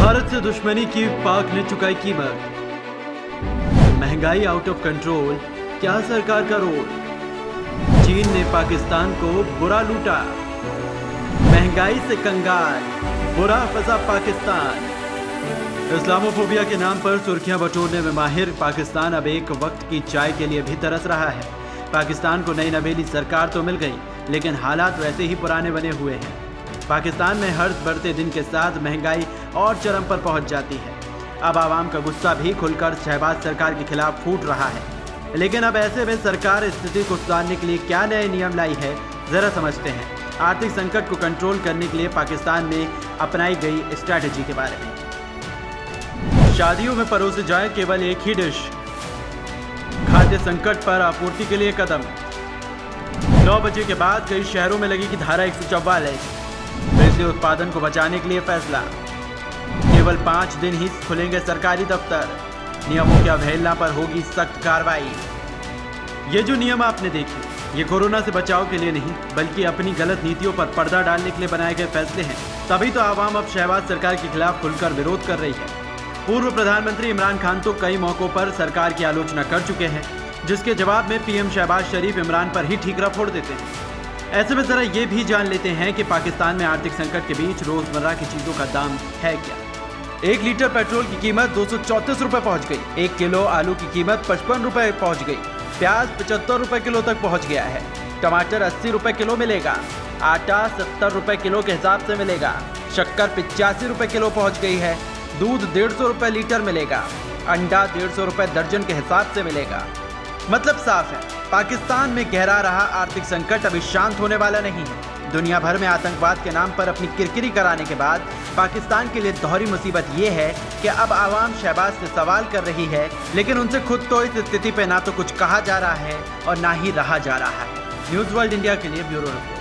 भारत से दुश्मनी की पाक ने चुकाई कीमत। महंगाई आउट ऑफ कंट्रोल, क्या सरकार का रोल। चीन ने पाकिस्तान को बुरा लूटा। महंगाई से कंगाल, बुरा फंसा पाकिस्तान। इस्लामोफोबिया के नाम पर सुर्खियां बटोरने में माहिर पाकिस्तान अब एक वक्त की चाय के लिए भी तरस रहा है। पाकिस्तान को नई नवेली सरकार तो मिल गई, लेकिन हालात वैसे ही पुराने बने हुए हैं। पाकिस्तान में हर बढ़ते दिन के साथ महंगाई और चरम पर पहुंच जाती है। अब आवाम का गुस्सा भी खुलकर शहबाज सरकार के खिलाफ फूट रहा है। लेकिन अब ऐसे में सरकार स्थिति को सुधारने के लिए क्या नए नियम लाई है, जरा समझते हैं आर्थिक संकट को कंट्रोल करने के लिए पाकिस्तान में अपनाई गई स्ट्रैटेजी के बारे में। शादियों में परोसे जाए केवल एक ही डिश। खाद्य संकट पर आपूर्ति के लिए कदम। 9 बजे के बाद कई शहरों में लगेगी धारा 144। बिजली उत्पादन को बचाने के लिए फैसला। केवल 5 दिन ही खुलेंगे सरकारी दफ्तर। नियमों की अवहेलना पर होगी सख्त कार्रवाई। ये जो नियम आपने देखे, ये कोरोना से बचाव के लिए नहीं, बल्कि अपनी गलत नीतियों पर पर्दा डालने के लिए बनाए गए फैसले हैं। तभी तो आवाम अब शहबाज सरकार के खिलाफ खुलकर विरोध कर रही है। पूर्व प्रधानमंत्री इमरान खान तो कई मौकों पर सरकार की आलोचना कर चुके हैं, जिसके जवाब में पीएम शहबाज शरीफ इमरान पर ही ठीकरा फोड़ देते हैं। ऐसे में जरा ये भी जान लेते हैं कि पाकिस्तान में आर्थिक संकट के बीच रोजमर्रा की चीजों का दाम है क्या। 1 लीटर पेट्रोल की कीमत 234 रुपए पहुंच गई। 1 किलो आलू की कीमत 55 रुपए पहुंच गई। प्याज 75 रुपए किलो तक पहुंच गया है। टमाटर 80 रुपए किलो मिलेगा। आटा 70 रुपए किलो के हिसाब से मिलेगा। शक्कर 85 रुपए किलो पहुंच गई है। दूध 150 रुपए लीटर मिलेगा। अंडा 150 रुपए दर्जन के हिसाब से मिलेगा। मतलब साफ है, पाकिस्तान में गहरा रहा आर्थिक संकट अभी शांत होने वाला नहीं है। दुनिया भर में आतंकवाद के नाम पर अपनी किरकिरी कराने के बाद पाकिस्तान के लिए दोहरी मुसीबत ये है कि अब आवाम शहबाज से सवाल कर रही है, लेकिन उनसे खुद तो इस स्थिति पे ना तो कुछ कहा जा रहा है और ना ही रहा जा रहा है। न्यूज़ वर्ल्ड इंडिया के लिए ब्यूरो रिपोर्ट।